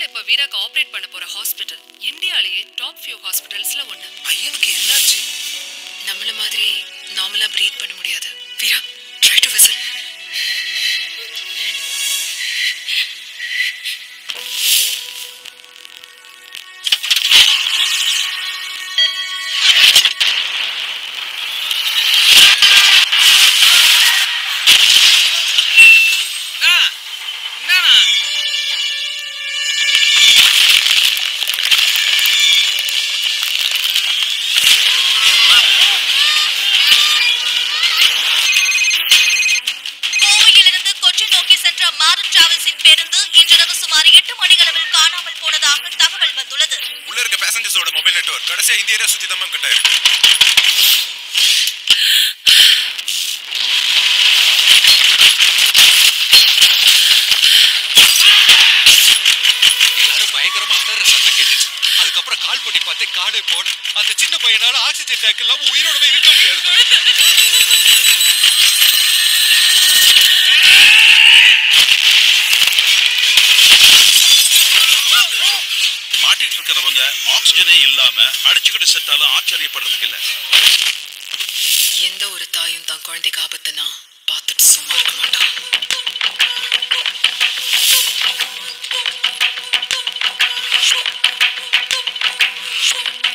இப்ப வீராக்கு ஆபரேட் பண்ண போற ஹாஸ்பிடல் இந்தியாலயே டாப் ஃபியூ ஹாஸ்பிடல்ஸ்ல ஒண்ணு. பையனுக்கு என்னாச்சு? நம்மள மாதிரி நார்மலா பிரீத் பண்ண முடியாது. Veera, try to whistle. பேருந்து இன்றிரவு சுமார் 8 மணிகளவில் காணாமல் போனதாக தகவல் வந்துள்ளது. உள்ள இருக்க பேசஞ்சர்ஸோட மொபைல் நெட்வொர்க் கடைசியா இந்த ஏரியா சுத்தி தான் கட் ஆயிருக்கு. எல்லாரும் பயங்கரமா அலற சத்தம் கேட்டுச்சு. அதுக்கப்புறம் கால் பண்ணி பார்த்தே காலே போன. அந்த சின்ன பையனால ஆக்சிஜன் டேங்க் இல்லாம உயிரோடவே இருக்க முடியாது. மாட்டிட்டு இருக்கிறவங்க ஆக்சிஜனே இல்லாம அடிச்சுக்கிட்டு செத்தாலும் ஆச்சரியப்படுறதுக்கு இல்ல. எந்த ஒரு தாயும் தான் குழந்தைக்கு ஆபத்துனா பார்த்துட்டு சும்மா இருக்க மாட்டான்.